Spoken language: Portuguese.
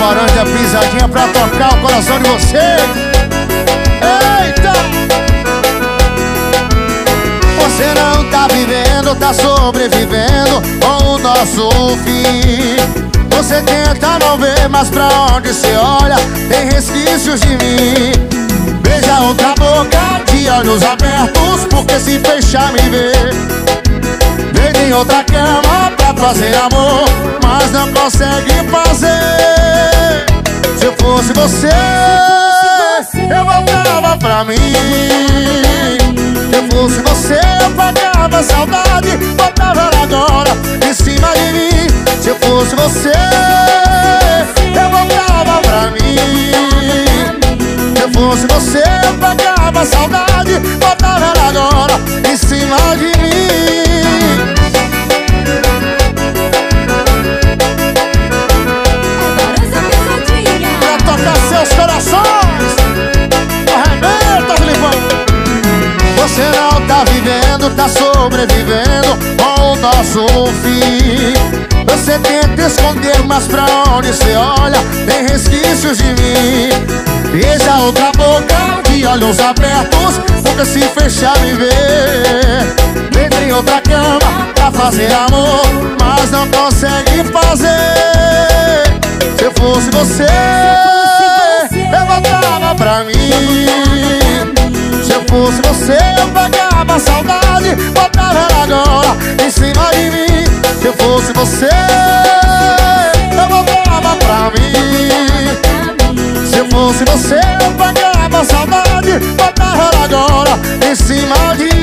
Moranja pisadinha pra tocar o coração de vocês. Eita! Você não tá vivendo, tá sobrevivendo com o nosso fim. Você tenta não ver, mas pra onde você olha tem resquícios de mim. Beija outra boca de olhos abertos, porque se fechar me vê. Deita em outra cama pra fazer amor, mas não consegue fazer. Se eu fosse você, eu voltava pra mim. Se eu fosse você, eu pagava a saudade, botava ela agora em cima de mim. Se eu fosse você, eu voltava pra mim. Se eu fosse você, eu pagava a saudade, botava ela agora em cima de mim. Pra tocar seus corações, arrebenta, Filipão. Você não tá vivendo, tá sobrevivendo com o nosso fim. Você tenta esconder, mas pra onde você olha tem resquícios de mim. Beija outra boca de olhos abertos, porque se fechar me vê. Deita em outra cama pra fazer amor, mas não consegue fazer. Se eu fosse você, eu voltava pra mim. Se eu fosse você, eu pagava a saudade, botava ela agora em cima de mim. Se eu fosse você, eu voltava pra mim. Se eu fosse você, eu pagava a saudade, botava ela agora em cima de mim.